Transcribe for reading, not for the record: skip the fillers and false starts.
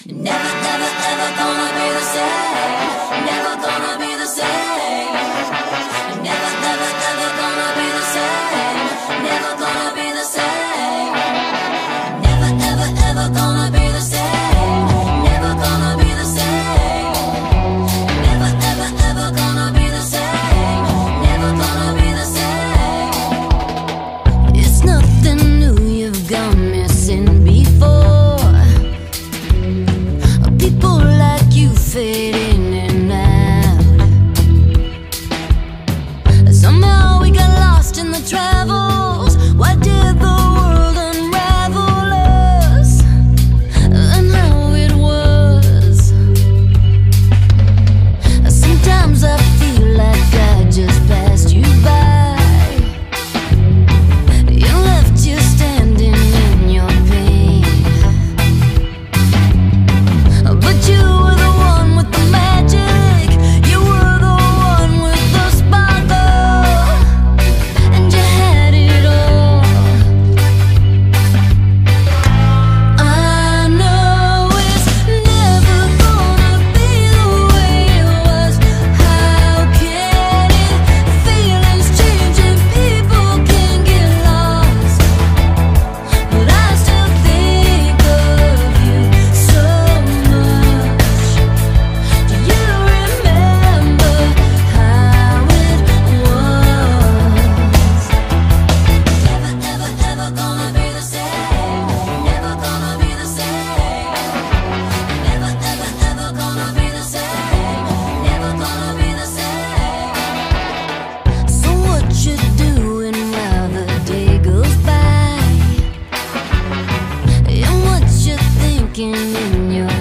Never, never, ever gonna be the same. Never gonna be the same. Never, never, ever gonna be the same. Never gonna be the same. Never, ever, ever gonna be the same. Never gonna be the same. Never, ever, ever gonna be the same. Never gonna be the same. It's nothing new, you've gone missing before. People like you fade in and out. Somehow we got lost in the travels. Why did the world unravel us? And how it was. Sometimes I feel like I just passed you by. You left you standing in your pain. But you were the one with the magic. You were the one with the sparkle. And you had it all. I know it's never gonna be the way it was. How can it? Feelings change and people can get lost. But I still think of you so much. Do you remember how it was? Never, ever, ever gonna be the same. Never gonna be the same. Never, ever, ever gonna be the same. Never gonna be the same. So what you doing while the day goes by? And what you thinking in your